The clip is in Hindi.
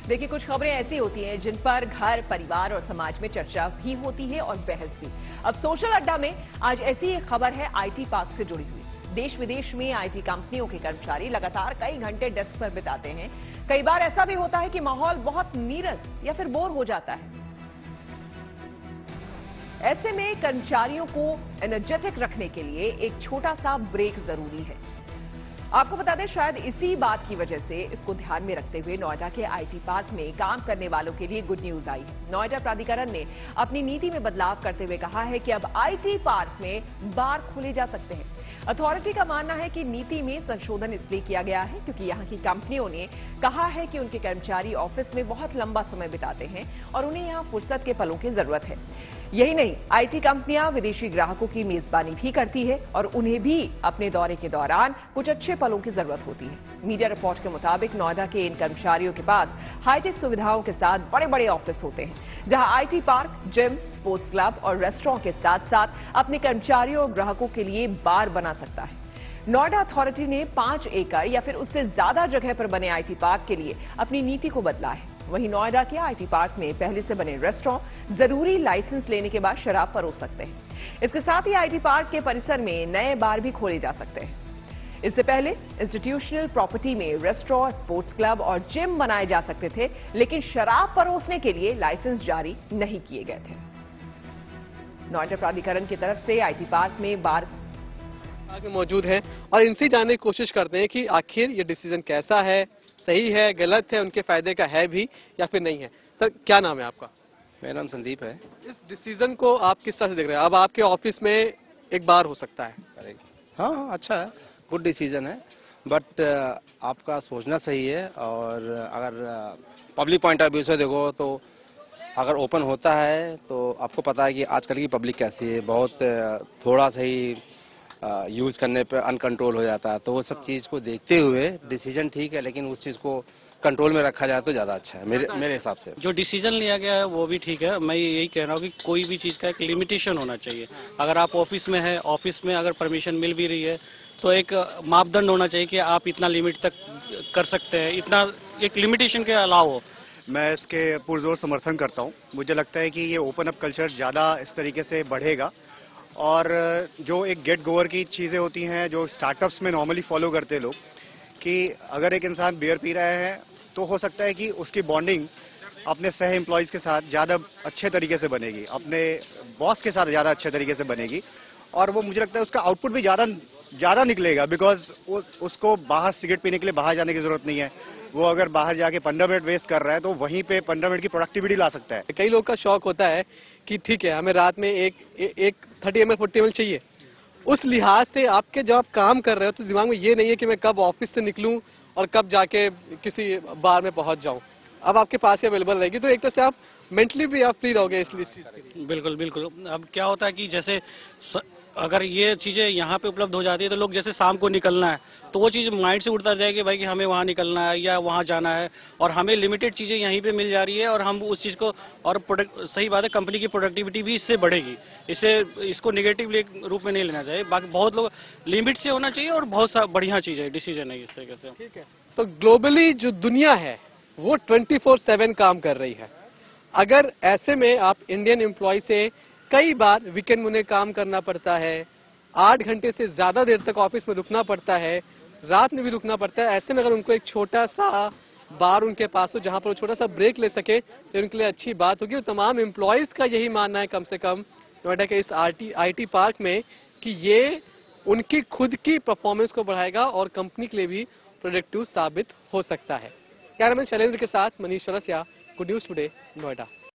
देखिए, कुछ खबरें ऐसी होती हैं जिन पर घर, परिवार और समाज में चर्चा भी होती है और बहस भी। अब सोशल अड्डा में आज ऐसी एक खबर है आईटी पार्क से जुड़ी हुई। देश विदेश में आईटी कंपनियों के कर्मचारी लगातार कई घंटे डेस्क पर बिताते हैं। कई बार ऐसा भी होता है कि माहौल बहुत नीरस या फिर बोर हो जाता है। ऐसे में कर्मचारियों को एनर्जेटिक रखने के लिए एक छोटा सा ब्रेक जरूरी है। आपको बता दें, शायद इसी बात की वजह से इसको ध्यान में रखते हुए नोएडा के आईटी पार्क में काम करने वालों के लिए गुड न्यूज आई है। नोएडा प्राधिकरण ने अपनी नीति में बदलाव करते हुए कहा है कि अब आईटी पार्क में बार खोले जा सकते हैं। अथॉरिटी का मानना है कि नीति में संशोधन इसलिए किया गया है क्योंकि यहां की कंपनियों ने कहा है कि उनके कर्मचारी ऑफिस में बहुत लंबा समय बिताते हैं और उन्हें यहां फुर्सत के पलों की जरूरत है। यही नहीं, आईटी कंपनियां विदेशी ग्राहकों की मेजबानी भी करती है और उन्हें भी अपने दौरे के दौरान कुछ अच्छे पलों की जरूरत होती है। मीडिया रिपोर्ट के मुताबिक नोएडा के इन कर्मचारियों के पास हाईटेक सुविधाओं के साथ बड़े बड़े ऑफिस होते हैं, जहां IT park, gym, sports club और रेस्टोरेंट के साथ साथ अपने कर्मचारियों और ग्राहकों के लिए बार बना सकता है। नोएडा अथॉरिटी ने 5 एकड़ या फिर उससे ज्यादा जगह पर बने आईटी पार्क के लिए अपनी नीति को बदला है। वहीं नोएडा के आईटी पार्क में पहले से बने रेस्टोरेंट जरूरी लाइसेंस लेने के बाद शराब परोस सकते हैं। इसके साथ ही आईटी पार्क के परिसर में नए बार भी खोले जा सकते हैं। इससे पहले इंस्टीट्यूशनल प्रॉपर्टी में रेस्टोरेंट, स्पोर्ट्स क्लब और जिम बनाए जा सकते थे, लेकिन शराब परोसने के लिए लाइसेंस जारी नहीं किए गए थे। नोएडा प्राधिकरण की तरफ से आईटी पार्क में बार मौजूद है और इनसे जानने की कोशिश करते हैं कि आखिर ये डिसीजन कैसा है, सही है, गलत है, उनके फायदे का है भी या फिर नहीं है। सर, क्या नाम है आपका? मेरा नाम संदीप है। इस डिसीजन को आप किस तरह से देख रहे हैं? अब आपके ऑफिस में एक बार हो सकता है। हाँ, अच्छा है, गुड डिसीजन है, बट आपका सोचना सही है। और अगर पब्लिक पॉइंट ऑफ व्यू से देखो तो अगर ओपन होता है तो आपको पता है कि आजकल की पब्लिक कैसी है, बहुत थोड़ा सा ही यूज करने पे अनकंट्रोल हो जाता है। तो वो सब चीज को देखते हुए डिसीजन ठीक है, लेकिन उस चीज को कंट्रोल में रखा जाए तो ज्यादा अच्छा है मेरे हिसाब से। जो डिसीजन लिया गया है वो भी ठीक है। मैं यही कह रहा हूँ कि कोई भी चीज का एक लिमिटेशन होना चाहिए। अगर आप ऑफिस में है, ऑफिस में अगर परमिशन मिल भी रही है तो एक मापदंड होना चाहिए कि आप इतना लिमिट तक कर सकते हैं, इतना एक लिमिटेशन के अलावा। मैं इसके पुरजोर समर्थन करता हूँ। मुझे लगता है कि ये ओपन अप कल्चर ज्यादा इस तरीके से बढ़ेगा और जो एक गेट गोवर की चीजें होती हैं जो स्टार्टअप्स में नॉर्मली फॉलो करते लोग, कि अगर एक इंसान बियर पी रहा है तो हो सकता है कि उसकी बॉन्डिंग अपने सह एम्प्लॉयज के साथ ज्यादा अच्छे तरीके से बनेगी, अपने बॉस के साथ ज्यादा अच्छे तरीके से बनेगी और वो मुझे लगता है उसका आउटपुट भी ज्यादा निकलेगा। बिकॉज उसको बाहर सिगरेट पीने के लिए बाहर जाने की जरूरत नहीं है। वो अगर बाहर जाके 15 मिनट वेस्ट कर रहा है तो वहीं पे 15 मिनट की प्रोडक्टिविटी ला सकता है। कई लोग का शौक होता है कि ठीक है, हमें रात में एक 30 ml 40 ml चाहिए। उस लिहाज से आपके जब आप काम कर रहे हो तो दिमाग में ये नहीं है कि मैं कब ऑफिस से निकलूं और कब जाके किसी बार में पहुंच जाऊं। अब आपके पास ही अवेलेबल रहेगी तो एक तरह से आप मेंटली भी आप फ्री रहोगे इस चीज के। बिल्कुल बिल्कुल। अब क्या होता है कि जैसे अगर ये चीजें यहाँ पे उपलब्ध हो जाती है तो लोग जैसे शाम को निकलना है तो वो चीज माइंड से उड़ता जाएगी भाई कि हमें वहाँ निकलना है या वहाँ जाना है, और हमें लिमिटेड चीजें यहीं पे मिल जा रही है और हम उस चीज को और सही बात है, कंपनी की प्रोडक्टिविटी भी इससे बढ़ेगी। इसको निगेटिव रूप में नहीं लेना चाहिए। बाकी बहुत लोग लिमिट से होना चाहिए और बहुत बढ़िया चीज है, डिसीजन है इस तरीके से। ठीक है, तो ग्लोबली जो दुनिया है वो 24/7 काम कर रही है। अगर ऐसे में आप इंडियन एम्प्लॉय से कई बार वीकेंड में उन्हें काम करना पड़ता है, 8 घंटे से ज्यादा देर तक ऑफिस में रुकना पड़ता है, रात में भी रुकना पड़ता है, ऐसे में अगर उनको एक छोटा सा बार उनके पास हो जहां पर वो छोटा सा ब्रेक ले सके तो उनके लिए अच्छी बात होगी। तमाम एम्प्लॉयज का यही मानना है, कम से कम नोएडा के इस आईटी पार्क में, कि ये उनकी खुद की परफॉर्मेंस को बढ़ाएगा और कंपनी के लिए भी प्रोडक्टिव साबित हो सकता है। कैमरामैन शैलेंद्र के साथ Manish Chaurasia, good news today, Noida.